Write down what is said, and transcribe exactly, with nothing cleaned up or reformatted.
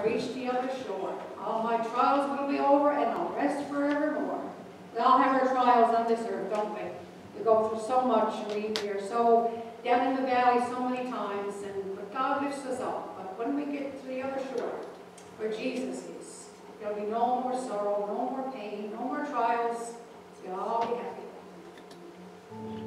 reach the other shore. All my trials will be over, and I'll rest forevermore. We all have our trials on this earth, don't we? We go through so much, and we, we are so down in the valley so many times, and but God lifts us up. But when we get to the other shore, where Jesus is, there'll be no more sorrow, no more pain, no more trials. We'll all be happy.